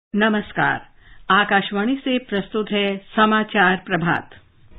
नमस्कार। आकाशवाणी से प्रस्तुत है समाचार प्रभात।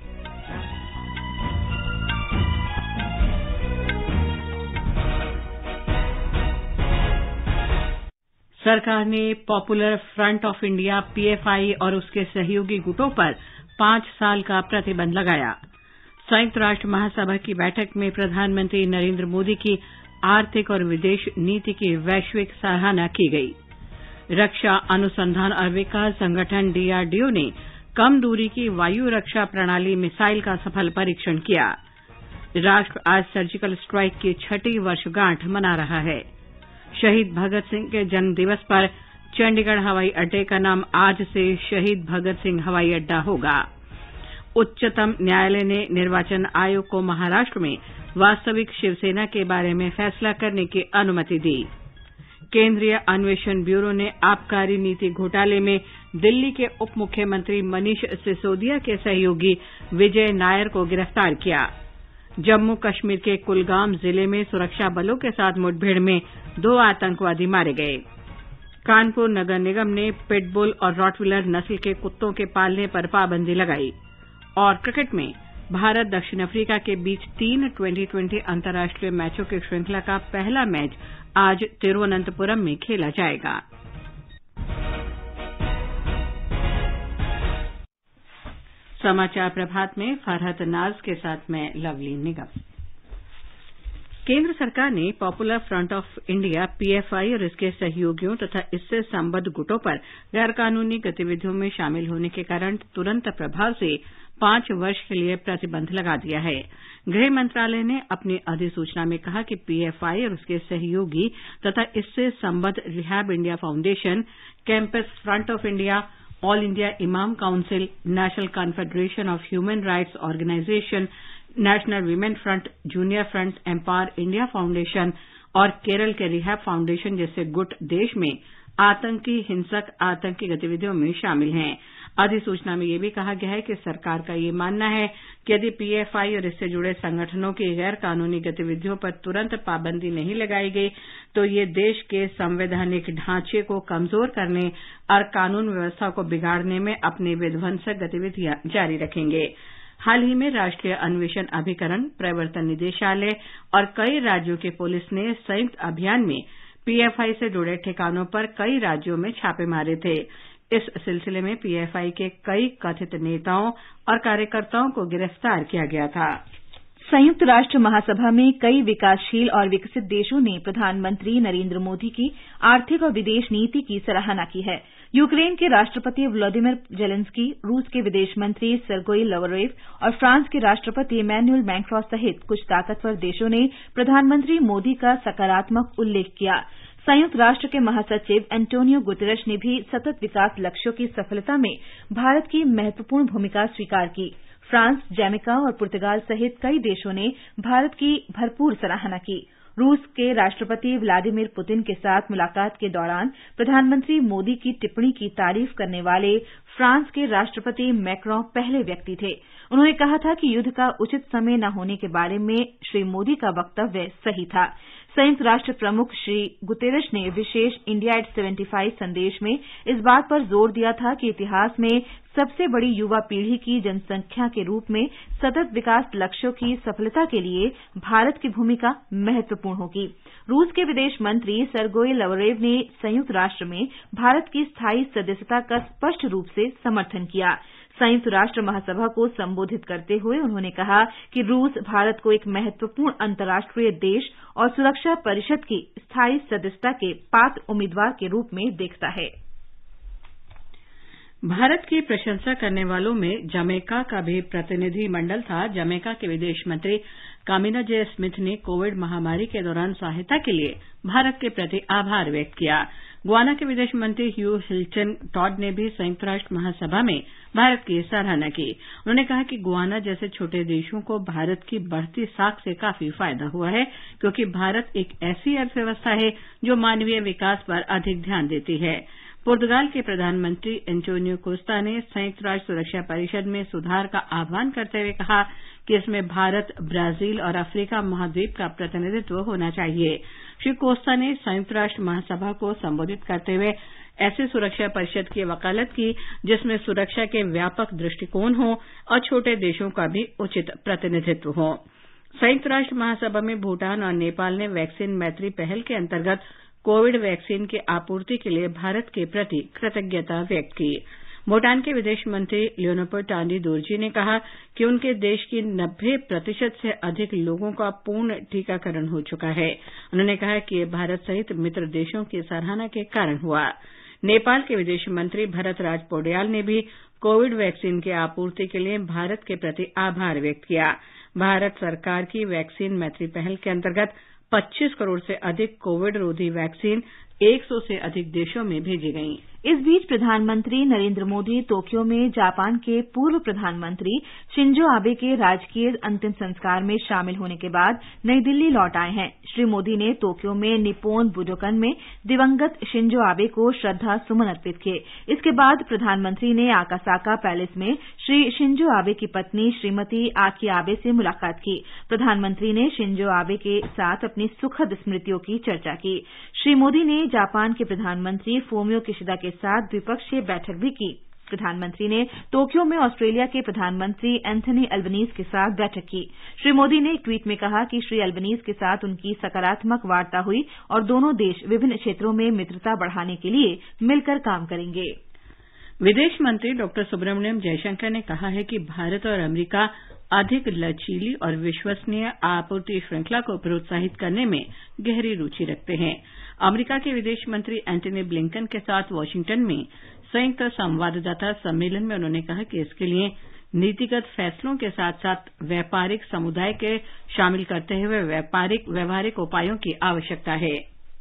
सरकार ने Popular Front of India PFI और उसके सहयोगी गुटों पर 5 साल का प्रतिबंध लगाया। संयुक्त राष्ट्र महासभा की बैठक में प्रधानमंत्री नरेंद्र मोदी की आर्थिक और विदेश नीति की वैश्विक सराहना की गई। रक्षा अनुसंधान और विकास संगठन डीआरडीओ ने कम दूरी की वायु रक्षा प्रणाली मिसाइल का सफल परीक्षण किया। राष्ट्र आज सर्जिकल स्ट्राइक की 6वीं वर्षगांठ मना रहा है। शहीद भगत सिंह के जन्म दिवस पर चंडीगढ़ हवाई अड्डे का नाम आज से शहीद भगत सिंह हवाई अड्डा होगा। उच्चतम न्यायालय ने निर्वाचन आयोग को महाराष्ट्र में वास्तविक शिवसेना के बारे में फैसला करने की अनुमति दी। केंद्रीय अन्वेषण ब्यूरो ने आबकारी नीति घोटाले में दिल्ली के उप मुख्यमंत्री मनीष सिसोदिया के सहयोगी विजय नायर को गिरफ्तार किया। जम्मू कश्मीर के कुलगाम जिले में सुरक्षा बलों के साथ मुठभेड़ में 2 आतंकवादी मारे गए। कानपुर नगर निगम ने पिटबुल और रॉटविलर नस्ल के कुत्तों के पालने पर पाबंदी लगाई। और क्रिकेट में भारत दक्षिण अफ्रीका के बीच 3 2020 अंतर्राष्ट्रीय मैचों की श्रृंखला का पहला मैच आज तिरुवनंतपुरम में खेला जाएगा। समाचार प्रभात में फरहत नाज के साथ मैं लवली निगम। केंद्र सरकार ने Popular Front of India PFI और इसके सहयोगियों तथा इससे संबद्ध गुटों पर गैरकानूनी गतिविधियों में शामिल होने के कारण तुरंत प्रभाव से 5 वर्ष के लिए प्रतिबंध लगा दिया है। गृह मंत्रालय ने अपनी अधिसूचना में कहा कि पीएफआई और उसके सहयोगी तथा इससे संबद्ध Rehab India Foundation, Campus Front of India, All India Imam Council, National Confederation of Human Rights Organisation, National Women Front, Junior Front, Empower India Foundation और केरल के रिहैब फाउंडेशन जैसे गुट देश में हिंसक आतंकी गतिविधियों में शामिल हैं। अधिसूचना में यह भी कहा गया है कि सरकार का ये मानना है कि यदि पीएफआई और इससे जुड़े संगठनों की गैर कानूनी गतिविधियों पर तुरंत पाबंदी नहीं लगाई गई तो ये देश के संवैधानिक ढांचे को कमजोर करने और कानून व्यवस्था को बिगाड़ने में अपनी विध्वंसक गतिविधियां जारी रखेंगे। हाल ही में राष्ट्रीय अन्वेषण अभिकरण, प्रवर्तन निदेशालय और कई राज्यों की पुलिस ने संयुक्त अभियान में पीएफआई से जुड़े ठिकानों पर कई राज्यों में छापे मारे थे। इस सिलसिले में पीएफआई के कई कथित नेताओं और कार्यकर्ताओं को गिरफ्तार किया गया था। संयुक्त राष्ट्र महासभा में कई विकासशील और विकसित देशों ने प्रधानमंत्री नरेंद्र मोदी की आर्थिक और विदेश नीति की सराहना की है। यूक्रेन के राष्ट्रपति व्लादिमीर जेलेंस्की, रूस के विदेश मंत्री सर्गेई लावरोव और फ्रांस के राष्ट्रपति इमैनुएल मैक्रों सहित कुछ ताकतवर देशों ने प्रधानमंत्री मोदी का सकारात्मक उल्लेख किया। संयुक्त राष्ट्र के महासचिव एंटोनियो गुतेरश ने भी सतत विकास लक्ष्यों की सफलता में भारत की महत्वपूर्ण भूमिका स्वीकार की। फ्रांस, जमैका और पुर्तगाल सहित कई देशों ने भारत की भरपूर सराहना की। रूस के राष्ट्रपति व्लादिमीर पुतिन के साथ मुलाकात के दौरान प्रधानमंत्री मोदी की टिप्पणी की तारीफ करने वाले फ्रांस के राष्ट्रपति मैक्रों पहले व्यक्ति थे। उन्होंने कहा था कि युद्ध का उचित समय न होने के बारे में श्री मोदी का वक्तव्य सही था। संयुक्त राष्ट्र प्रमुख श्री गुतेरश ने विशेष इंडिया एट 75 संदेश में इस बात पर जोर दिया था कि इतिहास में सबसे बड़ी युवा पीढ़ी की जनसंख्या के रूप में सतत विकास लक्ष्यों की सफलता के लिए भारत की भूमिका महत्वपूर्ण होगी। रूस के विदेश मंत्री सर्गेई लावरोव ने संयुक्त राष्ट्र में भारत की स्थायी सदस्यता का स्पष्ट रूप से समर्थन किया। संयुक्त राष्ट्र महासभा को संबोधित करते हुए उन्होंने कहा कि रूस भारत को एक महत्वपूर्ण अंतर्राष्ट्रीय देश और सुरक्षा परिषद की स्थायी सदस्यता के पात्र उम्मीदवार के रूप में देखता है। भारत की प्रशंसा करने वालों में जमैका का भी प्रतिनिधि मंडल था। जमैका के विदेश मंत्री कामिना जे स्मिथ ने कोविड महामारी के दौरान सहायता के लिए भारत के प्रति आभार व्यक्त किया। गुयाना के विदेश मंत्री ह्यू हिल्टन टॉड ने भी संयुक्त राष्ट्र महासभा में भारत की सराहना की। उन्होंने कहा कि गुयाना जैसे छोटे देशों को भारत की बढ़ती साख से काफी फायदा हुआ है, क्योंकि भारत एक ऐसी अर्थव्यवस्था है जो मानवीय विकास पर अधिक ध्यान देती है। पुर्तगाल के प्रधानमंत्री एंटोनियो कोस्टा ने संयुक्त राष्ट्र सुरक्षा परिषद में सुधार का आह्वान करते हुए कहा कि इसमें भारत, ब्राजील और अफ्रीका महाद्वीप का प्रतिनिधित्व होना चाहिए। श्री कोस्टा ने संयुक्त राष्ट्र महासभा को संबोधित करते हुए ऐसी सुरक्षा परिषद की वकालत की जिसमें सुरक्षा के व्यापक दृष्टिकोण हो और छोटे देशों का भी उचित प्रतिनिधित्व हो। संयुक्त राष्ट्र महासभा में भूटान और नेपाल ने वैक्सीन मैत्री पहल के अंतर्गत कोविड वैक्सीन की आपूर्ति के लिए भारत के प्रति कृतज्ञता व्यक्त की। भूटान के विदेश मंत्री ल्योनोपर टांडी दोरजी ने कहा कि उनके देश की 90% से अधिक लोगों का पूर्ण टीकाकरण हो चुका है। उन्होंने कहा कि ये भारत सहित मित्र देशों की सराहना के कारण हुआ। नेपाल के विदेश मंत्री भरत राज पौड्याल ने भी कोविड वैक्सीन की आपूर्ति के लिए भारत के प्रति आभार व्यक्त किया। भारत सरकार की वैक्सीन मैत्री पहल के अंतर्गत 25 करोड़ से अधिक कोविड रोधी वैक्सीन 100 से अधिक देशों में भेजी गईं। इस बीच प्रधानमंत्री नरेंद्र मोदी टोक्यो में जापान के पूर्व प्रधानमंत्री शिंजो आबे के राजकीय अंतिम संस्कार में शामिल होने के बाद नई दिल्ली लौट आए हैं। श्री मोदी ने टोक्यो में निप्पोन बुडोकन में दिवंगत शिंजो आबे को श्रद्धा सुमन अर्पित किए। इसके बाद प्रधानमंत्री ने आकासाका पैलेस में श्री शिंजो आबे की पत्नी श्रीमती आकी आबे से मुलाकात की। प्रधानमंत्री ने शिंजो आबे के साथ अपनी सुखद स्मृतियों की चर्चा की। श्री मोदी ने जापान के प्रधानमंत्री फूमियो किशिदा के साथ द्विपक्षीय बैठक भी की। प्रधानमंत्री ने टोक्यो में ऑस्ट्रेलिया के प्रधानमंत्री एंथनी अल्बनीज के साथ बैठक की। श्री मोदी ने एक ट्वीट में कहा कि श्री अल्बनीज के साथ उनकी सकारात्मक वार्ता हुई और दोनों देश विभिन्न क्षेत्रों में मित्रता बढ़ाने के लिए मिलकर काम करेंगे। विदेश मंत्री डॉक्टर सुब्रमण्यम जयशंकर ने कहा है कि भारत और अमेरिका अधिक लचीली और विश्वसनीय आपूर्ति श्रृंखला को प्रोत्साहित करने में गहरी रुचि रखते हैं। अमेरिका के विदेश मंत्री एंटनी ब्लिंकन के साथ वाशिंगटन में संयुक्त संवाददाता सम्मेलन में उन्होंने कहा कि इसके लिए नीतिगत फैसलों के साथ साथ व्यापारिक समुदाय के शामिल करते हुए व्यावहारिक उपायों की आवश्यकता है।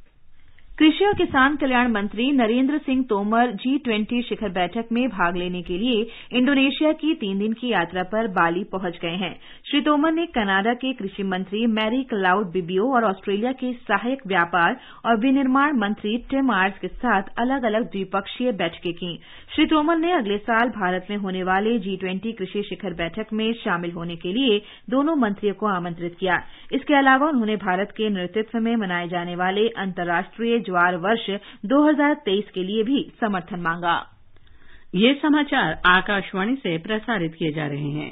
कृषि और किसान कल्याण मंत्री नरेंद्र सिंह तोमर G20 शिखर बैठक में भाग लेने के लिए इंडोनेशिया की 3 दिन की यात्रा पर बाली पहुंच गए हैं। श्री तोमर ने कनाडा के कृषि मंत्री मैरी क्लाउड बिबियो और ऑस्ट्रेलिया के सहायक व्यापार और विनिर्माण मंत्री टिम आर्स के साथ अलग अलग द्विपक्षीय बैठकें की। श्री तोमर ने अगले साल भारत में होने वाले G20 कृषि शिखर बैठक में शामिल होने के लिए दोनों मंत्रियों को आमंत्रित किया। इसके अलावा उन्होंने भारत के नेतृत्व में मनाए जाने वाले अंतर्राष्ट्रीय ज्वार वर्ष 2023 के लिए भी समर्थन मांगा। ये समाचार आकाशवाणी से प्रसारित किए जा रहे हैं।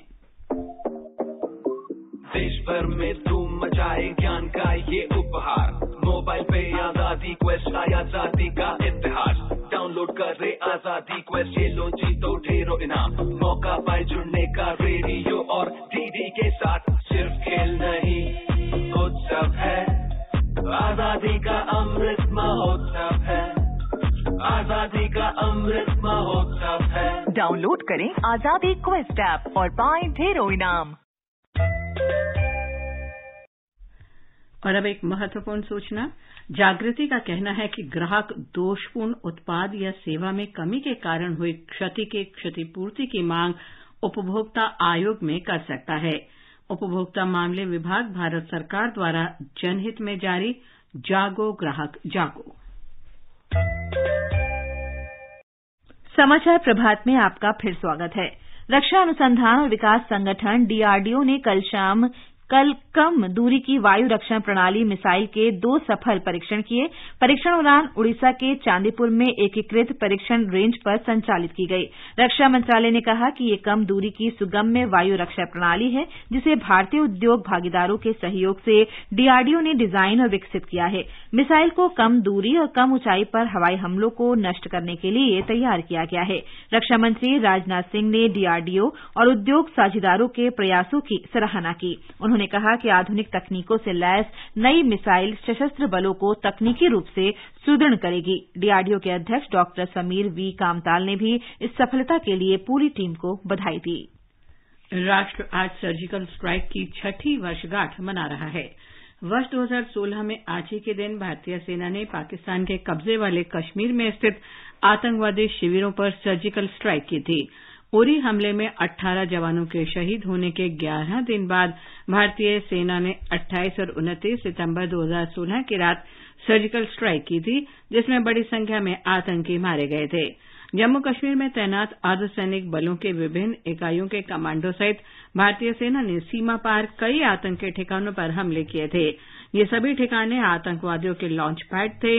देश भर में धूम मचाए ज्ञान का ये उपहार, मोबाइल पे आजादी क्वेस्ट आया आजादी का इतिहास। डाउनलोड करे आजादी क्वेस्ट, ये लो जीतो ढेरों इनाम, मौका पाए जुड़ने का रेडियो और डीडी के साथ। सिर्फ खेल नहीं उत्सव है, आजादी का अमृत महोत्सव है, आजादी का अमृत महोत्सव है। डाउनलोड करें आजादी क्वेस्ट ऐप और पाएं ढेरों इनाम। और अब एक महत्वपूर्ण सूचना। जागृति का कहना है कि ग्राहक दोषपूर्ण उत्पाद या सेवा में कमी के कारण हुई क्षति के क्षतिपूर्ति की मांग उपभोक्ता आयोग में कर सकता है। उपभोक्ता मामले विभाग भारत सरकार द्वारा जनहित में जारी जागो ग्राहक जागो। समाचार प्रभात में आपका फिर स्वागत है। रक्षा अनुसंधान और विकास संगठन डीआरडीओ ने कल कम दूरी की वायु रक्षण प्रणाली मिसाइल के 2 सफल परीक्षण किए। परीक्षण उड़ान उड़ीसा के चांदीपुर में एकीकृत परीक्षण रेंज पर संचालित की गई। रक्षा मंत्रालय ने कहा कि ये कम दूरी की सुगम्य वायु रक्षा प्रणाली है जिसे भारतीय उद्योग भागीदारों के सहयोग से डीआरडीओ ने डिजाइन और विकसित किया है। मिसाइल को कम दूरी और कम ऊंचाई पर हवाई हमलों को नष्ट करने के लिए तैयार किया गया है। रक्षा मंत्री राजनाथ सिंह ने डीआरडीओ और उद्योग साझेदारों के प्रयासों की सराहना की। उन्होंने कहा कि आधुनिक तकनीकों से लैस नई मिसाइल सशस्त्र बलों को तकनीकी रूप से सुदृढ़ करेगी। डीआरडीओ के अध्यक्ष डॉक्टर समीर वी कामताल ने भी इस सफलता के लिए पूरी टीम को बधाई दी। राष्ट्र आज सर्जिकल स्ट्राइक की 6ठी वर्षगांठ मना रहा है। वर्ष 2016 में आज ही के दिन भारतीय सेना ने पाकिस्तान के कब्जे वाले कश्मीर में स्थित आतंकवादी शिविरों पर सर्जिकल स्ट्राइक की थी। उरी हमले में 18 जवानों के शहीद होने के 11 दिन बाद भारतीय सेना ने 28 और 29 सितंबर 2016 की रात सर्जिकल स्ट्राइक की थी, जिसमें बड़ी संख्या में आतंकी मारे गए थे। जम्मू कश्मीर में तैनात अर्धसैनिक बलों के विभिन्न इकाइयों के कमांडो सहित भारतीय सेना ने सीमा पार कई आतंकी ठिकानों पर हमले किए थे। ये सभी ठिकाने आतंकवादियों के लॉन्च पैड थे।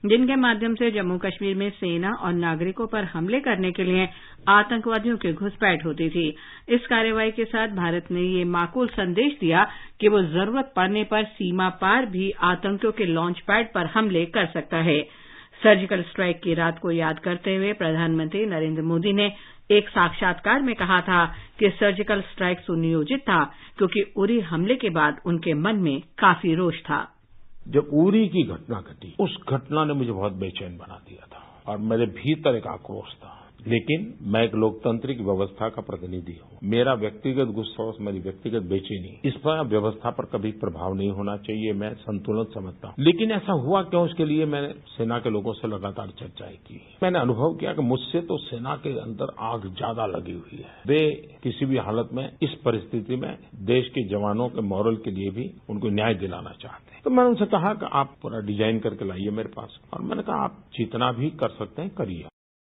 जिनके माध्यम से जम्मू कश्मीर में सेना और नागरिकों पर हमले करने के लिए आतंकवादियों की घुसपैठ होती थी। इस कार्रवाई के साथ भारत ने ये माकूल संदेश दिया कि वो जरूरत पड़ने पर सीमा पार भी आतंकियों के लॉन्च पैड पर हमले कर सकता है। सर्जिकल स्ट्राइक की रात को याद करते हुए प्रधानमंत्री नरेंद्र मोदी ने एक साक्षात्कार में कहा था कि सर्जिकल स्ट्राइक सुनियोजित था क्योंकि उरी हमले के बाद उनके मन में काफी रोष था। जब उरी की घटना घटी, उस घटना ने मुझे बहुत बेचैन बना दिया था और मेरे भीतर एक आक्रोश था। लेकिन मैं एक लोकतांत्रिक व्यवस्था का प्रतिनिधि हूं। मेरा व्यक्तिगत गुस्सा, मेरी व्यक्तिगत बेचैनी, इस पर व्यवस्था पर कभी प्रभाव नहीं होना चाहिए। मैं संतुलन समझता हूं। लेकिन ऐसा हुआ क्यों, उसके लिए मैंने सेना के लोगों से लगातार चर्चाएं की। मैंने अनुभव किया कि मुझसे तो सेना के अंदर आग ज्यादा लगी हुई है। वे किसी भी हालत में इस परिस्थिति में देश के जवानों के मॉरल के लिए भी उनको न्याय दिलाना चाहते हैं। तो मैंने उनसे कहा कि आप पूरा डिजाइन करके लाइए मेरे पास, और मैंने कहा आप जितना भी कर सकते हैं करिए।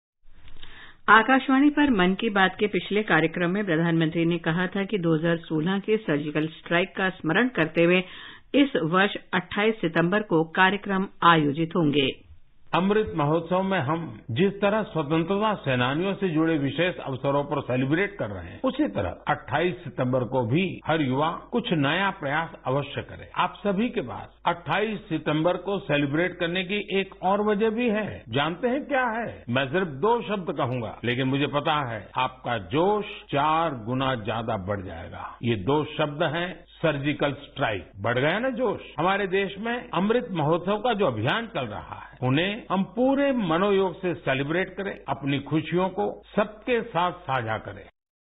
आकाशवाणी पर मन की बात के पिछले कार्यक्रम में प्रधानमंत्री ने कहा था कि 2016 के सर्जिकल स्ट्राइक का स्मरण करते हुए इस वर्ष 28 सितंबर को कार्यक्रम आयोजित होंगे। अमृत महोत्सव में हम जिस तरह स्वतंत्रता सेनानियों से जुड़े विशेष अवसरों पर सेलिब्रेट कर रहे हैं, उसी तरह 28 सितंबर को भी हर युवा कुछ नया प्रयास अवश्य करे। आप सभी के पास 28 सितंबर को सेलिब्रेट करने की एक और वजह भी है। जानते हैं क्या है? मैं सिर्फ 2 शब्द कहूंगा, लेकिन मुझे पता है आपका जोश 4 गुना ज्यादा बढ़ जाएगा। ये 2 शब्द हैं सर्जिकल स्ट्राइक। बढ़ गया ना जोश? हमारे देश में अमृत महोत्सव का जो अभियान चल रहा है, उन्हें हम पूरे मनोयोग से सेलिब्रेट करें, अपनी खुशियों को सबके साथ साझा करें।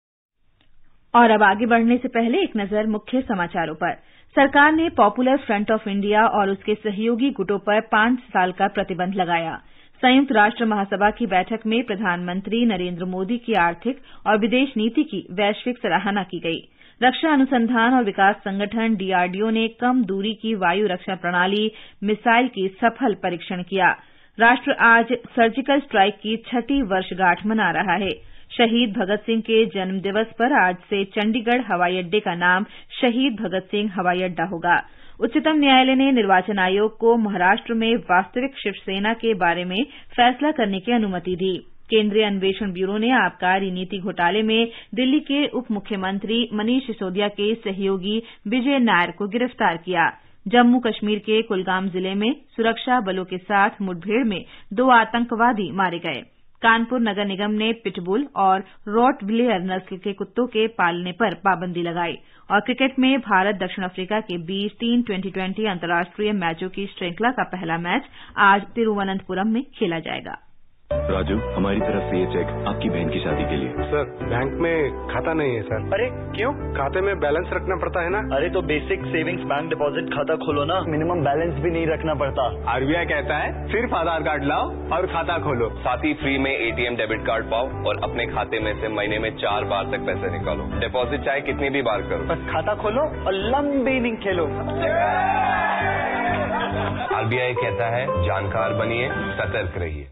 और अब आगे बढ़ने से पहले एक नजर मुख्य समाचारों पर। सरकार ने पॉपुलर फ्रंट ऑफ इंडिया और उसके सहयोगी गुटों पर 5 साल का प्रतिबंध लगाया। संयुक्त राष्ट्र महासभा की बैठक में प्रधानमंत्री नरेंद्र मोदी की आर्थिक और विदेश नीति की वैश्विक सराहना की गई। रक्षा अनुसंधान और विकास संगठन डीआरडीओ ने कम दूरी की वायु रक्षा प्रणाली मिसाइल की सफल परीक्षण किया। राष्ट्र आज सर्जिकल स्ट्राइक की 6ठी वर्षगांठ मना रहा है। शहीद भगत सिंह के जन्म दिवस पर आज से चंडीगढ़ हवाई अड्डे का नाम शहीद भगत सिंह हवाई अड्डा होगा। उच्चतम न्यायालय ने निर्वाचन आयोग को महाराष्ट्र में वास्तविक शिवसेना के बारे में फैसला करने की अनुमति दी। केंद्रीय अन्वेषण ब्यूरो ने आबकारी नीति घोटाले में दिल्ली के उप मुख्यमंत्री मनीष सिसोदिया के सहयोगी विजय नायर को गिरफ्तार किया। जम्मू कश्मीर के कुलगाम जिले में सुरक्षा बलों के साथ मुठभेड़ में 2 आतंकवादी मारे गए। कानपुर नगर निगम ने पिटबुल और रॉटविलियर नस्ल के कुत्तों के पालने पर पाबंदी लगाई। और क्रिकेट में भारत दक्षिण अफ्रीका के बीच 3 T20 अंतर्राष्ट्रीय मैचों की श्रृंखला का पहला मैच आज तिरुवनंतपुरम में खेला जाएगा। राजू, हमारी तरफ से ये चेक आपकी बहन की शादी के लिए। सर, बैंक में खाता नहीं है सर। अरे क्यों? खाते में बैलेंस रखना पड़ता है ना। अरे तो बेसिक सेविंग्स बैंक डिपॉजिट खाता खोलो ना, मिनिमम बैलेंस भी नहीं रखना पड़ता। आरबीआई कहता है सिर्फ आधार कार्ड लाओ और खाता खोलो। साथ ही फ्री में एटीएम डेबिट कार्ड पाओ और अपने खाते में से महीने में 4 बार तक पैसे निकालो। डिपॉजिट चाहे कितनी भी बार करो, बस खाता खोलो और लंबी इनिंग खेलो। आरबीआई कहता है जानकार बनिए, सतर्क रहिए।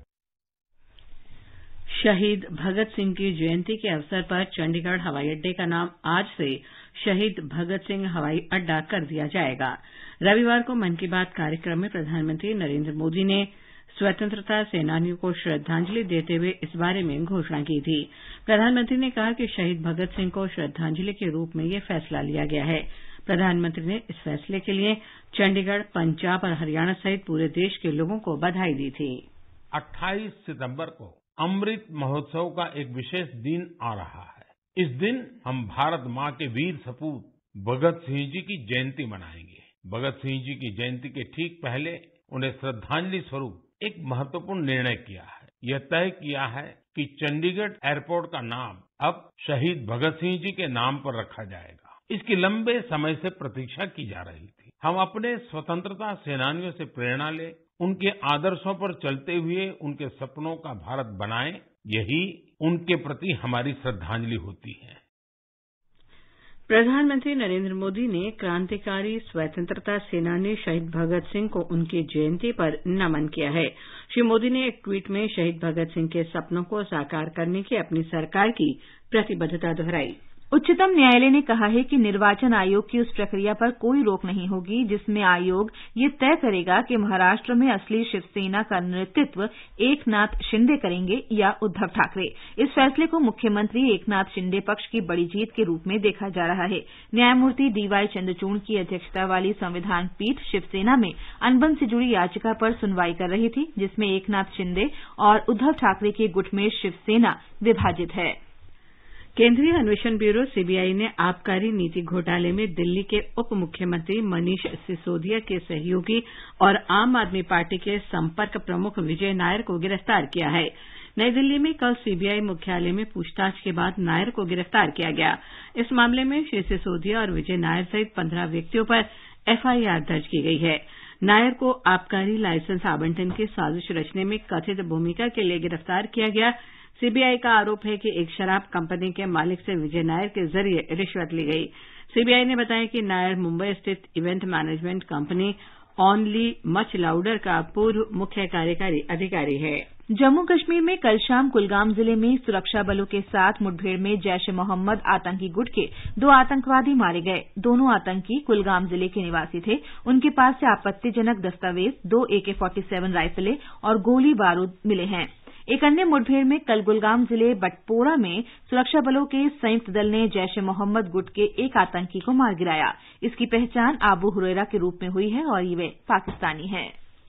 शहीद भगत सिंह की जयंती के अवसर पर चंडीगढ़ हवाई अड्डे का नाम आज से शहीद भगत सिंह हवाई अड्डा कर दिया जाएगा। रविवार को मन की बात कार्यक्रम में प्रधानमंत्री नरेंद्र मोदी ने स्वतंत्रता सेनानियों को श्रद्धांजलि देते हुए इस बारे में घोषणा की थी। प्रधानमंत्री ने कहा कि शहीद भगत सिंह को श्रद्धांजलि के रूप में यह फैसला लिया गया है। प्रधानमंत्री ने इस फैसले के लिए चंडीगढ़, पंजाब और हरियाणा सहित पूरे देश के लोगों को बधाई दी थी। 28 सितंबर को अमृत महोत्सव का एक विशेष दिन आ रहा है। इस दिन हम भारत माँ के वीर सपूत भगत सिंह जी की जयंती मनाएंगे। भगत सिंह जी की जयंती के ठीक पहले उन्हें श्रद्धांजलि स्वरूप एक महत्वपूर्ण निर्णय किया है। यह तय किया है कि चंडीगढ़ एयरपोर्ट का नाम अब शहीद भगत सिंह जी के नाम पर रखा जाएगा। इसकी लंबे समय से प्रतीक्षा की जा रही थी। हम अपने स्वतंत्रता सेनानियों से प्रेरणा लें, उनके आदर्शों पर चलते हुए उनके सपनों का भारत बनाएं, यही उनके प्रति हमारी श्रद्धांजलि होती है। प्रधानमंत्री नरेंद्र मोदी ने क्रांतिकारी स्वतंत्रता सेनानी शहीद भगत सिंह को उनकी जयंती पर नमन किया है। श्री मोदी ने एक ट्वीट में शहीद भगत सिंह के सपनों को साकार करने की अपनी सरकार की प्रतिबद्धता दोहराई। उच्चतम न्यायालय ने कहा है कि निर्वाचन आयोग की उस प्रक्रिया पर कोई रोक नहीं होगी जिसमें आयोग ये तय करेगा कि महाराष्ट्र में असली शिवसेना का नेतृत्व एकनाथ शिंदे करेंगे या उद्धव ठाकरे। इस फैसले को मुख्यमंत्री एकनाथ शिंदे पक्ष की बड़ी जीत के रूप में देखा जा रहा है। न्यायमूर्ति डीवाई चंद्रचूड़ की अध्यक्षता वाली संविधान पीठ शिवसेना में अनबन से जुड़ी याचिका पर सुनवाई कर रही थी, जिसमें एकनाथ शिंदे और उद्धव ठाकरे के गुट में शिवसेना विभाजित है। केंद्रीय अन्वेषण ब्यूरो सीबीआई ने आबकारी नीति घोटाले में दिल्ली के उप मुख्यमंत्री मनीष सिसोदिया के सहयोगी और आम आदमी पार्टी के संपर्क प्रमुख विजय नायर को गिरफ्तार किया है। नई दिल्ली में कल सीबीआई मुख्यालय में पूछताछ के बाद नायर को गिरफ्तार किया गया। इस मामले में श्री सिसोदिया और विजय नायर सहित 15 व्यक्तियों पर एफआईआर दर्ज की गई है। नायर को आबकारी लाइसेंस आवंटन की साजिश रचने में कथित भूमिका के लिए गिरफ्तार किया गया। सीबीआई का आरोप है कि एक शराब कंपनी के मालिक से विजय नायर के जरिए रिश्वत ली गई। सीबीआई ने बताया कि नायर मुंबई स्थित event management company only much louder का पूर्व मुख्य कार्यकारी अधिकारी है। जम्मू कश्मीर में कल शाम कुलगाम जिले में सुरक्षा बलों के साथ मुठभेड़ में जैश ए मोहम्मद आतंकी गुट के 2 आतंकवादी मारे गए। दोनों आतंकी कुलगाम जिले के निवासी थे। उनके पास से आपत्तिजनक दस्तावेज, 2 AK-47 राइफलें और गोली बारूद मिले हैं। एक अन्य मुठभेड़ में कल कुलगाम जिले बटपोरा में सुरक्षा बलों के संयुक्त दल ने जैश ए मोहम्मद गुट के एक आतंकी को मार गिराया। इसकी पहचान आबू हुरैरा के रूप में हुई है और ये पाकिस्तानी है।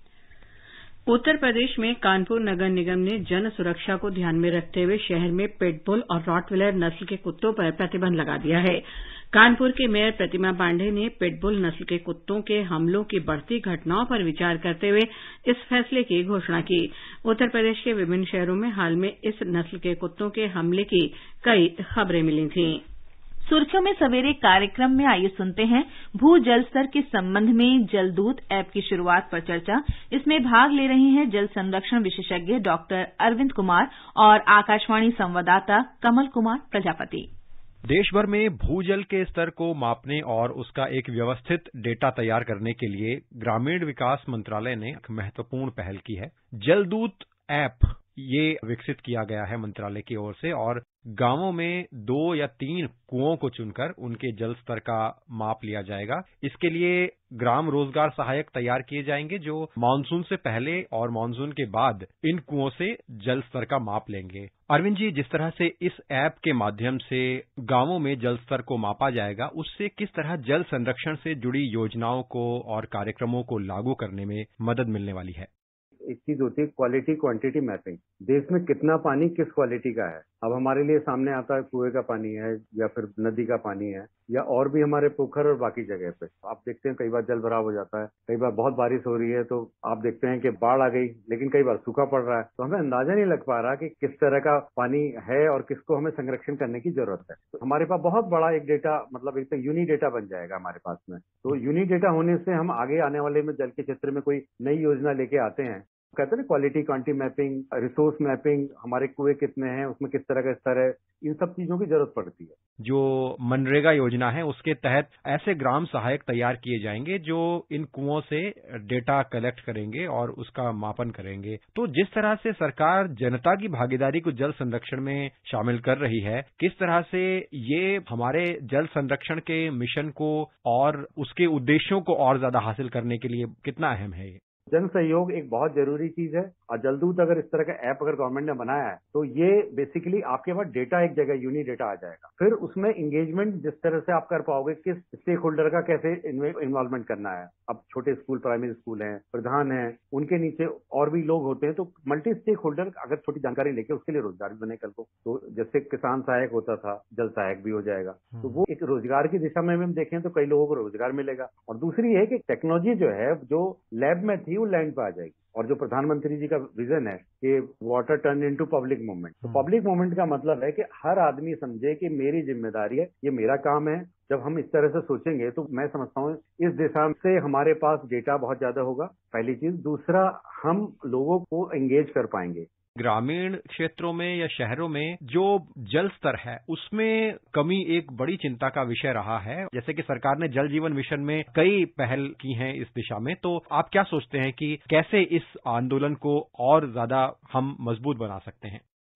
उत्तर प्रदेश में कानपुर नगर निगम ने जन सुरक्षा को ध्यान में रखते हुए शहर में पिटबुल और रॉटविलर नस्ल के कुत्तों पर प्रतिबंध लगा दिया है। कानपुर के मेयर प्रतिमा पांडेय ने पिटबुल नस्ल के कुत्तों के हमलों की बढ़ती घटनाओं पर विचार करते हुए इस फैसले की घोषणा की। उत्तर प्रदेश के विभिन्न शहरों में हाल में इस नस्ल के कुत्तों के हमले की कई खबरें मिली थीं। सुर्खियों में सवेरे कार्यक्रम में आइए सुनते हैं भू जल स्तर के संबंध में जलदूत ऐप की शुरुआत पर चर्चा। इसमें भाग ले रहे हैं जल संरक्षण विशेषज्ञ डॉक्टर अरविंद कुमार और आकाशवाणी संवाददाता कमल कुमार प्रजापति। देश भर में भूजल के स्तर को मापने और उसका एक व्यवस्थित डेटा तैयार करने के लिए ग्रामीण विकास मंत्रालय ने एक महत्वपूर्ण पहल की है। जलदूत ऐप ये विकसित किया गया है मंत्रालय की ओर से और गांवों में 2 या 3 कुओं को चुनकर उनके जल स्तर का माप लिया जाएगा। इसके लिए ग्राम रोजगार सहायक तैयार किए जाएंगे जो मानसून से पहले और मानसून के बाद इन कुओं से जल स्तर का माप लेंगे। अरविंद जी, जिस तरह से इस ऐप के माध्यम से गांवों में जल स्तर को मापा जाएगा, उससे किस तरह जल संरक्षण से जुड़ी योजनाओं को और कार्यक्रमों को लागू करने में मदद मिलने वाली है? एक चीज होती है क्वालिटी क्वांटिटी मैपिंग। देश में कितना पानी किस क्वालिटी का है। अब हमारे लिए सामने आता है कुएं का पानी है या फिर नदी का पानी है या और भी हमारे पोखर और बाकी जगह पे आप देखते हैं कई बार जल भराव हो जाता है, कई बार बहुत बारिश हो रही है तो आप देखते हैं कि बाढ़ आ गई, लेकिन कई बार सूखा पड़ रहा है। तो हमें अंदाजा नहीं लग पा रहा कि किस तरह का पानी है और किसको हमें संरक्षण करने की जरूरत है। तो हमारे पास बहुत बड़ा एक डेटा, मतलब एक यूनिक डेटा बन जाएगा हमारे पास में। तो यूनिक डेटा होने से हम आगे आने वाले में जल के क्षेत्र में कोई नई योजना लेके आते हैं, कहते हैं ना quality quantity mapping, resource mapping, हमारे कुएं कितने हैं, उसमें किस तरह का स्तर है, इन सब चीजों की जरूरत पड़ती है। जो मनरेगा योजना है उसके तहत ऐसे ग्राम सहायक तैयार किए जाएंगे जो इन कुओं से डेटा कलेक्ट करेंगे और उसका मापन करेंगे। तो जिस तरह से सरकार जनता की भागीदारी को जल संरक्षण में शामिल कर रही है, किस तरह से ये हमारे जल संरक्षण के मिशन को और उसके उद्देश्यों को और ज्यादा हासिल करने के लिए कितना अहम है? जन सहयोग एक बहुत जरूरी चीज है और जलदूत अगर इस तरह का ऐप अगर गवर्नमेंट ने बनाया है तो ये बेसिकली आपके पास डेटा एक जगह यूनिक डेटा आ जाएगा। फिर उसमें एंगेजमेंट जिस तरह से आप कर पाओगे, किस स्टेक होल्डर का कैसे इन्वॉल्वमेंट करना है। अब छोटे स्कूल, प्राइमरी स्कूल हैं, प्रधान हैं, उनके नीचे और भी लोग होते हैं, तो मल्टी स्टेक होल्डर अगर छोटी जानकारी लेके उसके लिए रोजगार भी बने कल को। तो जैसे किसान सहायक होता था, जल सहायक भी हो जाएगा। तो वो एक रोजगार की दिशा में हम देखें तो कई लोगों को रोजगार मिलेगा। और दूसरी है कि टेक्नोलॉजी जो है जो लैब में थी वो लैंड पे आ जाएगी। और जो प्रधानमंत्री जी का विजन है कि water turn into public movement, तो पब्लिक मूवमेंट का मतलब है कि हर आदमी समझे कि मेरी जिम्मेदारी है, ये मेरा काम है। जब हम इस तरह से सोचेंगे तो मैं समझता हूँ इस दिशा से हमारे पास डेटा बहुत ज्यादा होगा, पहली चीज। दूसरा, हम लोगों को एंगेज कर पाएंगे। ग्रामीण क्षेत्रों में या शहरों में जो जल स्तर है उसमें कमी एक बड़ी चिंता का विषय रहा है। जैसे कि सरकार ने जल जीवन मिशन में कई पहल की हैं इस दिशा में, तो आप क्या सोचते हैं कि कैसे इस आंदोलन को और ज्यादा हम मजबूत बना सकते हैं?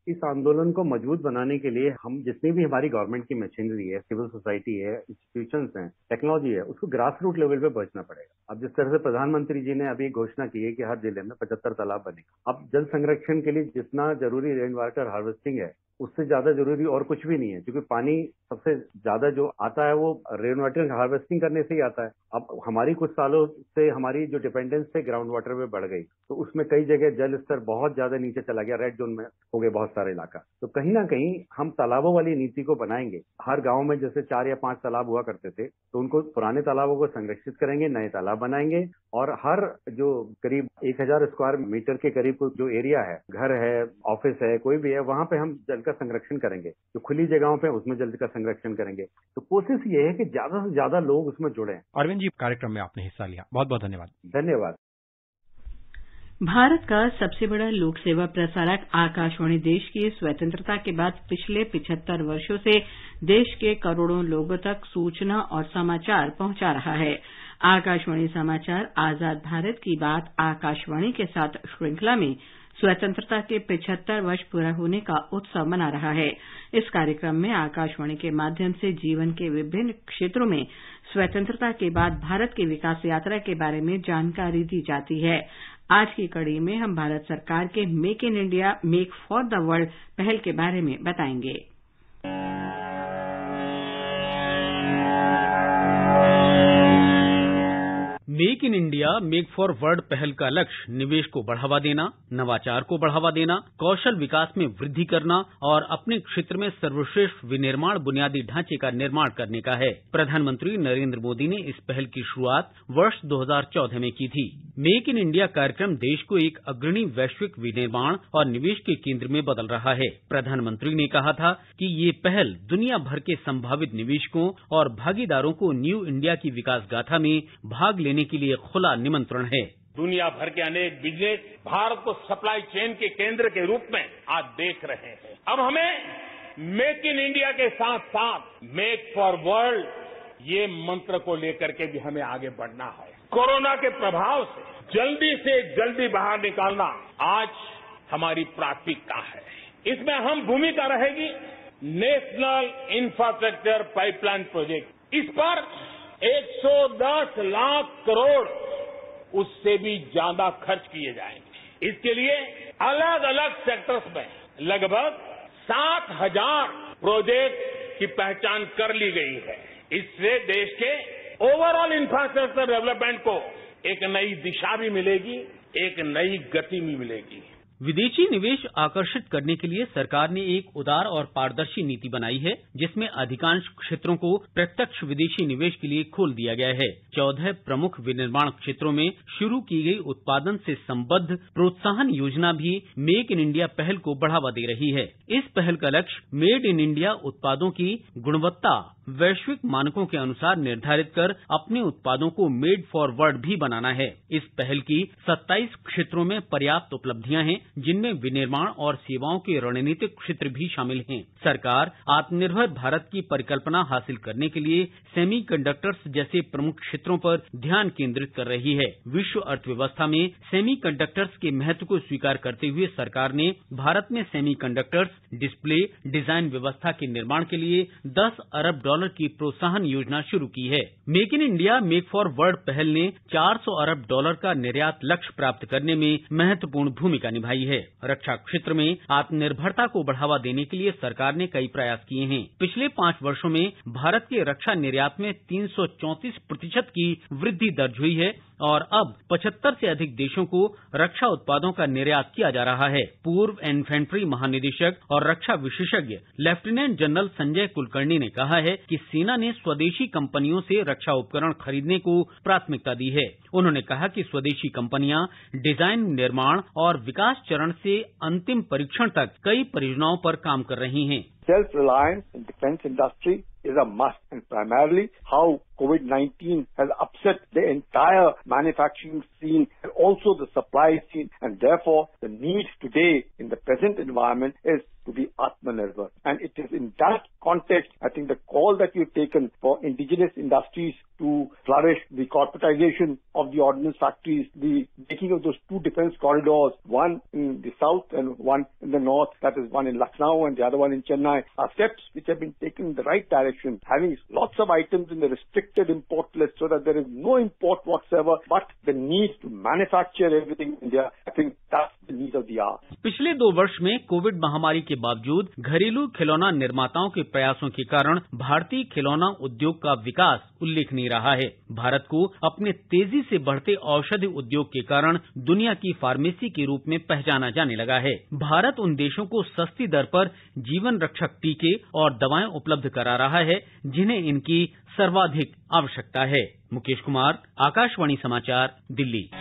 इस आंदोलन को मजबूत बनाने के लिए हम जितनी भी हमारी गवर्नमेंट की मशीनरी है, सिविल सोसाइटी है, इंस्टीट्यूशंस हैं, टेक्नोलॉजी है, उसको ग्रास रूट लेवल पे पहुंचना पड़ेगा। अब जिस तरह से प्रधानमंत्री जी ने अभी घोषणा की है कि हर जिले में 75 तालाब बनेगा। अब जल संरक्षण के लिए जितना जरूरी रेन वाटर हार्वेस्टिंग है, उससे ज्यादा जरूरी और कुछ भी नहीं है, क्योंकि पानी सबसे ज्यादा जो आता है वो रेन वाटर हार्वेस्टिंग करने से ही आता है। अब हमारी कुछ सालों से हमारी जो डिपेंडेंस है ग्राउंड वाटर पे बढ़ गई, तो उसमें कई जगह जल स्तर बहुत ज्यादा नीचे चला गया, रेड जोन में हो गए बहुत सारे इलाका। तो कहीं ना कहीं हम तालाबों वाली नीति को बनाएंगे। हर गांव में जैसे 4 या 5 तालाब हुआ करते थे, तो उनको पुराने तालाबों को संरक्षित करेंगे, नए तालाब बनाएंगे, और हर जो करीब 1000 स्क्वायर मीटर के करीब जो एरिया है, घर है, ऑफिस है, कोई भी है, वहां पे हम जल का संरक्षण करेंगे। जो खुली जगहों पे उसमें जल का संरक्षण करेंगे। तो कोशिश ये है कि ज्यादा से ज्यादा लोग उसमें जुड़े। अरविंद जी, कार्यक्रम में आपने हिस्सा लिया, बहुत बहुत धन्यवाद। धन्यवाद। भारत का सबसे बड़ा लोक सेवा प्रसारक आकाशवाणी देश की स्वतंत्रता के बाद पिछले 75 वर्षों से देश के करोड़ों लोगों तक सूचना और समाचार पहुंचा रहा है। आकाशवाणी समाचार आजाद भारत की बात आकाशवाणी के साथ श्रृंखला में स्वतंत्रता के 75 वर्ष पूरा होने का उत्सव मना रहा है। इस कार्यक्रम में आकाशवाणी के माध्यम से जीवन के विभिन्न क्षेत्रों में स्वतंत्रता के बाद भारत की विकास यात्रा के बारे में जानकारी दी जाती है। आज की कड़ी में हम भारत सरकार के make in India make for the world पहल के बारे में बताएंगे। Make in India make for world पहल का लक्ष्य निवेश को बढ़ावा देना, नवाचार को बढ़ावा देना, कौशल विकास में वृद्धि करना और अपने क्षेत्र में सर्वश्रेष्ठ विनिर्माण बुनियादी ढांचे का निर्माण करने का है। प्रधानमंत्री नरेंद्र मोदी ने इस पहल की शुरुआत वर्ष 2014 में की थी। मेक इन इंडिया कार्यक्रम देश को एक अग्रणी वैश्विक विनिर्माण और निवेश के केंद्र में बदल रहा है। प्रधानमंत्री ने कहा था कि ये पहल दुनिया भर के संभावित निवेशकों और भागीदारों को न्यू इंडिया की विकास गाथा में भाग लेने के लिए खुला निमंत्रण है। दुनिया भर के अनेक बिजनेस भारत को सप्लाई चेन के केंद्र के रूप में आज देख रहे हैं। अब हमें मेक इन इंडिया के साथ साथ मेक फॉर वर्ल्ड ये मंत्र को लेकर के भी हमें आगे बढ़ना है। कोरोना के प्रभाव से जल्दी बाहर निकालना आज हमारी प्राथमिकता है। इसमें अहम भूमिका रहेगी नेशनल इंफ्रास्ट्रक्चर पाइपलाइन प्रोजेक्ट। इस पर 110 लाख करोड़ उससे भी ज्यादा खर्च किए जाएंगे। इसके लिए अलग अलग सेक्टर्स में लगभग 7,000 प्रोजेक्ट की पहचान कर ली गई है। इससे देश के ओवरऑल इंफ्रास्ट्रक्चर डेवलपमेंट को एक नई दिशा भी मिलेगी, एक नई गति भी मिलेगी। विदेशी निवेश आकर्षित करने के लिए सरकार ने एक उदार और पारदर्शी नीति बनाई है, जिसमें अधिकांश क्षेत्रों को प्रत्यक्ष विदेशी निवेश के लिए खोल दिया गया है। 14 प्रमुख विनिर्माण क्षेत्रों में शुरू की गई उत्पादन से संबद्ध प्रोत्साहन योजना भी मेक इन इंडिया पहल को बढ़ावा दे रही है। इस पहल का लक्ष्य मेड इन इंडिया उत्पादों की गुणवत्ता वैश्विक मानकों के अनुसार निर्धारित कर अपने उत्पादों को मेड फॉर वर्ल्ड भी बनाना है। इस पहल की 27 क्षेत्रों में पर्याप्त उपलब्धियां हैं, जिनमें विनिर्माण और सेवाओं के रणनीतिक क्षेत्र भी शामिल हैं। सरकार आत्मनिर्भर भारत की परिकल्पना हासिल करने के लिए सेमीकंडक्टर्स जैसे प्रमुख क्षेत्रों पर ध्यान केंद्रित कर रही है। विश्व अर्थव्यवस्था में सेमीकंडक्टर्स के महत्व को स्वीकार करते हुए सरकार ने भारत में सेमीकंडक्टर्स डिस्प्ले डिजाइन व्यवस्था के निर्माण के लिए 10 अरब डॉलर की प्रोत्साहन योजना शुरू की है। Make in India make for world पहल ने 400 अरब डॉलर का निर्यात लक्ष्य प्राप्त करने में महत्वपूर्ण भूमिका निभाई है। रक्षा क्षेत्र में आत्मनिर्भरता को बढ़ावा देने के लिए सरकार ने कई प्रयास किए हैं। पिछले 5 वर्षों में भारत के रक्षा निर्यात में 334% की वृद्धि दर्ज हुई है और अब 75 से अधिक देशों को रक्षा उत्पादों का निर्यात किया जा रहा है। पूर्व इन्फेंट्री महानिदेशक और रक्षा विशेषज्ञ लेफ्टिनेंट जनरल संजय कुलकर्णी ने कहा है कि सेना ने स्वदेशी कंपनियों से रक्षा उपकरण खरीदने को प्राथमिकता दी है। उन्होंने कहा कि स्वदेशी कंपनियां डिजाइन, निर्माण और विकास चरण से अंतिम परीक्षण तक कई परियोजनाओं पर काम कर रही हैं। Self-reliance in defense industry is a must, and primarily how COVID-19 has upset the entire manufacturing scene and also the supply scene, and therefore the need today in the present environment is to be Atmanirbhar. And it is in that context, I think the call that you've taken for indigenous industries to flourish, the corporatization of the ordnance factories, the making of those two defense corridors, one in the south and one in the north, that is one in Lucknow and the other one in Chennai, are steps which have been taken in the right direction, having lots of items in the restricted import list so that there is no import whatsoever, but the need to manufacture everything in India. I think that's the need of the hour. पिछले 2 वर्ष में Covid महामारी के बावजूद घरेलू खिलौना निर्माताओं के प्रयासों के कारण भारतीय खिलौना उद्योग का विकास उल्लेखनीय रहा है। भारत को अपने तेजी से बढ़ते औषधि उद्योग के कारण दुनिया की फार्मेसी के रूप में पहचाना जाने लगा है। भारत उन देशों को सस्ती दर पर जीवन रक्षक टीके और दवाएं उपलब्ध करा रहा है जिन्हें इनकी सर्वाधिक आवश्यकता है। मुकेश कुमार, आकाशवाणी समाचार, दिल्ली।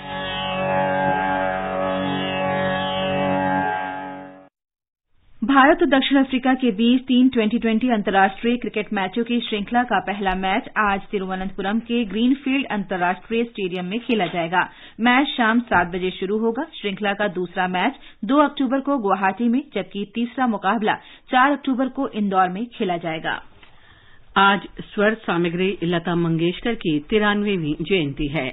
भारत और दक्षिण अफ्रीका के बीच 3 2020 अंतर्राष्ट्रीय क्रिकेट मैचों की श्रृंखला का पहला मैच आज तिरुवनंतपुरम के ग्रीनफील्ड अंतर्राष्ट्रीय स्टेडियम में खेला जाएगा। मैच शाम 7 बजे शुरू होगा। श्रृंखला का दूसरा मैच 2 अक्टूबर को गुवाहाटी में, जबकि तीसरा मुकाबला 4 अक्टूबर को इंदौर में खेला जाएगा। आज स्वर सामग्री लता मंगेशकर की 93वीं जयंती है।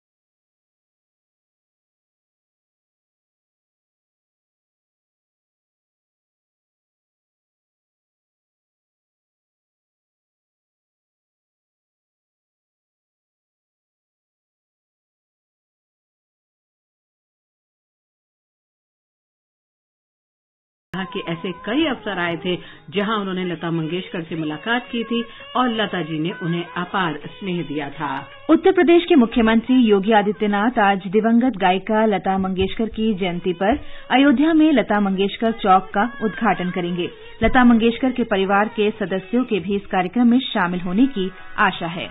कि ऐसे कई अवसर आए थे जहां उन्होंने लता मंगेशकर से मुलाकात की थी और लता जी ने उन्हें अपार स्नेह दिया था। उत्तर प्रदेश के मुख्यमंत्री योगी आदित्यनाथ आज दिवंगत गायिका लता मंगेशकर की जयंती पर अयोध्या में लता मंगेशकर चौक का उद्घाटन करेंगे। लता मंगेशकर के परिवार के सदस्यों के भी इस कार्यक्रम में शामिल होने की आशा है।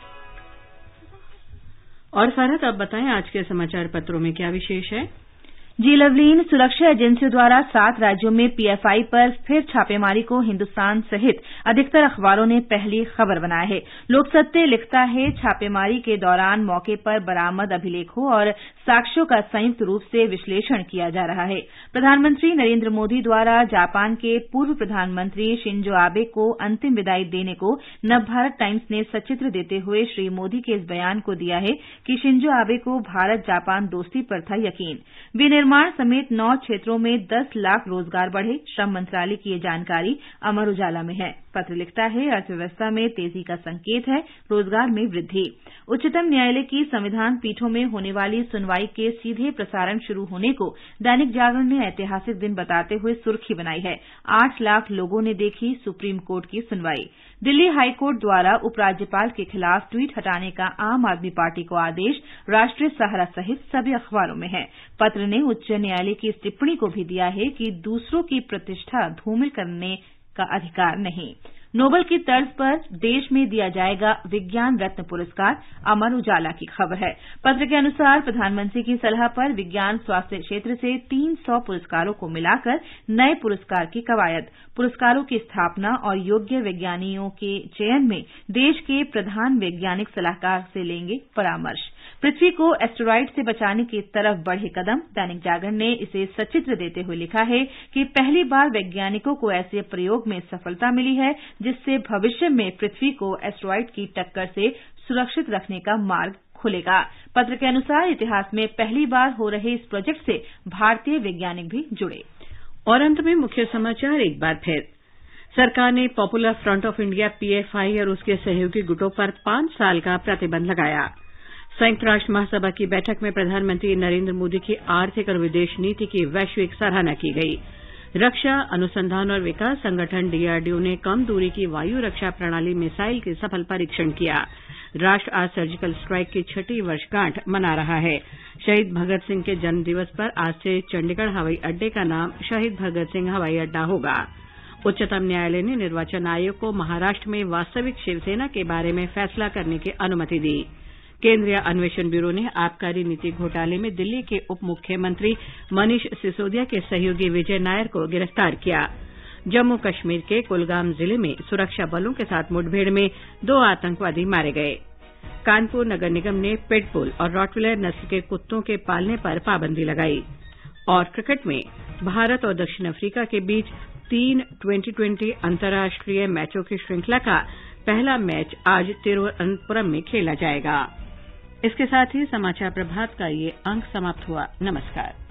और फरहत, अब बताएं आज के समाचार पत्रों में क्या विशेष है। जी लवलीन, सुरक्षा एजेंसियों द्वारा 7 राज्यों में पीएफआई पर फिर छापेमारी को हिन्दुस्तान सहित अधिकतर अखबारों ने पहली खबर बनाया है। लोकसत्य लिखता है, छापेमारी के दौरान मौके पर बरामद अभिलेखों और साक्ष्यों का संयुक्त रूप से विश्लेषण किया जा रहा है। प्रधानमंत्री नरेंद्र मोदी द्वारा जापान के पूर्व प्रधानमंत्री शिंजो आबे को अंतिम विदाई देने को नवभारत टाइम्स ने सचित्र देते हुए श्री मोदी के इस बयान को दिया है कि शिंजो आबे को भारत जापान दोस्ती पर था यकीन। विनिर्माण समेत 9 क्षेत्रों में 10 लाख रोजगार बढ़े, श्रम मंत्रालय की ये जानकारी अमर उजाला में है। पत्र लिखता है, अर्थव्यवस्था में तेजी का संकेत है, रोजगार में वृद्धि। उच्चतम न्यायालय की संविधान पीठों में होने वाली सुनवाई के सीधे प्रसारण शुरू होने को दैनिक जागरण ने ऐतिहासिक दिन बताते हुए सुर्खी बनाई है। 8 लाख लोगों ने देखी सुप्रीम कोर्ट की सुनवाई। दिल्ली हाईकोर्ट द्वारा उपराज्यपाल के खिलाफ ट्वीट हटाने का आम आदमी पार्टी को आदेश राष्ट्रीय सहारा सहित सभी अखबारों में है। पत्र ने उच्च न्यायालय की इस टिप्पणी को भी दिया है कि दूसरों की प्रतिष्ठा धूमिल करने का अधिकार नहीं। नोबेल की तर्ज पर देश में दिया जाएगा विज्ञान रत्न पुरस्कार, अमर उजाला की खबर है। पत्र के अनुसार प्रधानमंत्री की सलाह पर विज्ञान स्वास्थ्य क्षेत्र से 300 पुरस्कारों को मिलाकर नए पुरस्कार की कवायद। पुरस्कारों की स्थापना और योग्य वैज्ञानिकों के चयन में देश के प्रधान वैज्ञानिक सलाहकार से लेंगे परामर्श। पृथ्वी को एस्टेरॉइड से बचाने की तरफ बढ़े कदम। दैनिक जागरण ने इसे सचित्र देते हुए लिखा है कि पहली बार वैज्ञानिकों को ऐसे प्रयोग में सफलता मिली है जिससे भविष्य में पृथ्वी को एस्टेरॉइड की टक्कर से सुरक्षित रखने का मार्ग खुलेगा। पत्र के अनुसार इतिहास में पहली बार हो रहे इस प्रोजेक्ट से भारतीय वैज्ञानिक भी जुड़े। और अंत में मुख्य समाचार एक बार फिर। सरकार ने Popular Front of India PFI और उसके सहयोगी गुटों पर 5 साल का प्रतिबंध लगाया। संयुक्त राष्ट्र महासभा की बैठक में प्रधानमंत्री नरेंद्र मोदी की आर्थिक और विदेश नीति की वैश्विक सराहना की गई। रक्षा अनुसंधान और विकास संगठन डीआरडीओ ने कम दूरी की वायु रक्षा प्रणाली मिसाइल के सफल परीक्षण किया। राष्ट्र आज सर्जिकल स्ट्राइक की 6ठी वर्षगांठ मना रहा है। शहीद भगत सिंह के जन्म दिवस पर आज से चंडीगढ़ हवाई अड्डे का नाम शहीद भगत सिंह हवाई अड्डा होगा। उच्चतम न्यायालय ने निर्वाचन आयोग को महाराष्ट्र में वास्तविक शिवसेना के बारे में फैसला करने की अनुमति दी। केंद्रीय अन्वेषण ब्यूरो ने आबकारी नीति घोटाले में दिल्ली के उप मुख्यमंत्री मनीष सिसोदिया के सहयोगी विजय नायर को गिरफ्तार किया। जम्मू कश्मीर के कुलगाम जिले में सुरक्षा बलों के साथ मुठभेड़ में 2 आतंकवादी मारे गए। कानपुर नगर निगम ने पिटबुल और रॉटविलर नस्ल के कुत्तों के पालने पर पाबंदी लगाई। और क्रिकेट में भारत और दक्षिण अफ्रीका के बीच 3 2020 अंतर्राष्ट्रीय मैचों की श्रृंखला का पहला मैच आज तिरुवनंतपुरम में खेला जाएगा। इसके साथ ही समाचार प्रभात का ये अंक समाप्त हुआ। नमस्कार।